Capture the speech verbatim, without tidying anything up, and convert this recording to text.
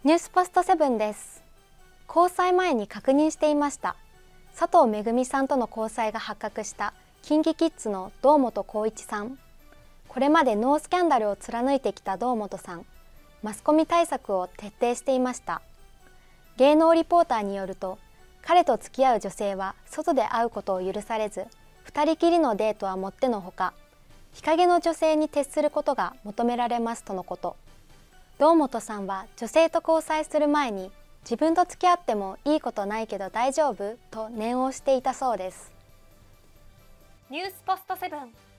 ニュースポストセブンです。交際前に確認していました。佐藤めぐみさんとの交際が発覚したキンキキッズの堂本光一さん。これまでノースキャンダルを貫いてきた堂本さん、マスコミ対策を徹底していました。芸能リポーターによると、彼と付き合う女性は外で会うことを許されず、二人きりのデートはもってのほか、日陰の女性に徹することが求められますとのこと。堂本さんは女性と交際する前に、自分と付き合ってもいいことないけど大丈夫と念を押していたそうです。 ニュースポストセブン。